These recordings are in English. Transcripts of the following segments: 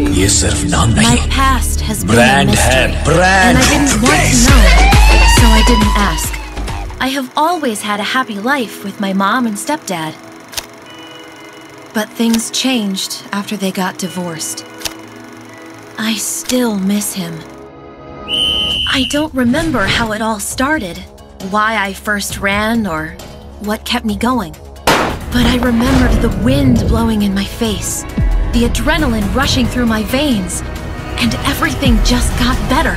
ये सिर्फ नाम My नहीं, past has been a brand mystery, है, brand. and I didn't want to know, so I didn't ask. I have always had a happy life with my mom and stepdad. But things changed after they got divorced. I still miss him. I don't remember how it all started, why I first ran, or what kept me going. But I remembered the wind blowing in my face, the adrenaline rushing through my veins, and everything just got better.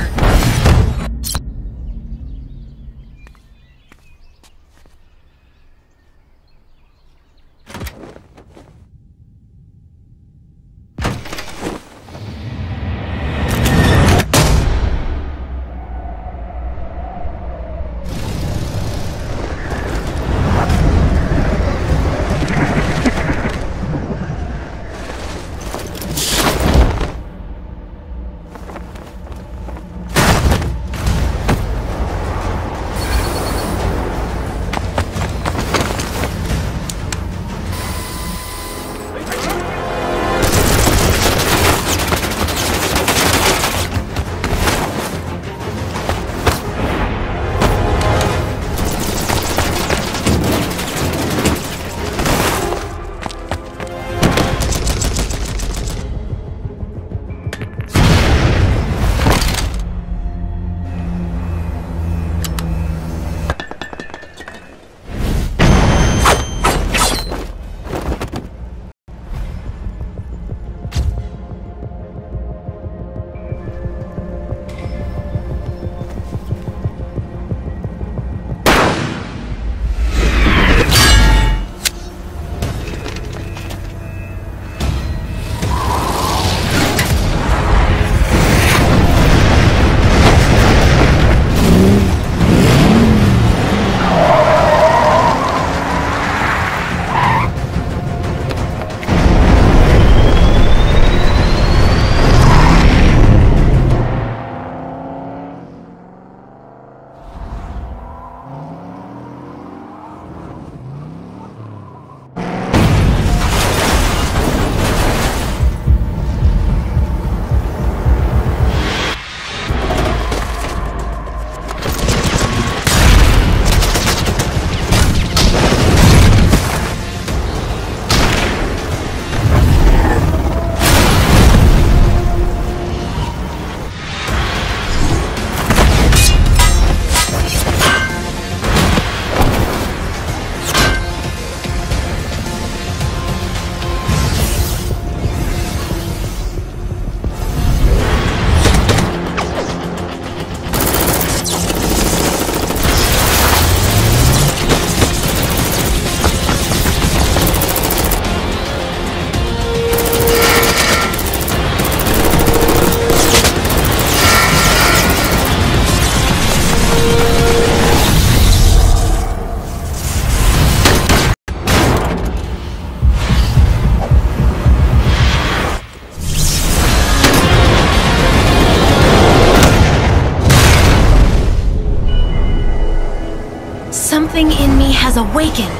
Something in me has awakened.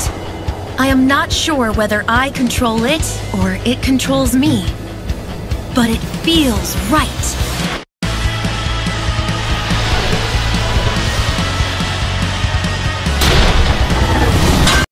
I am not sure whether I control it or it controls me, but it feels right.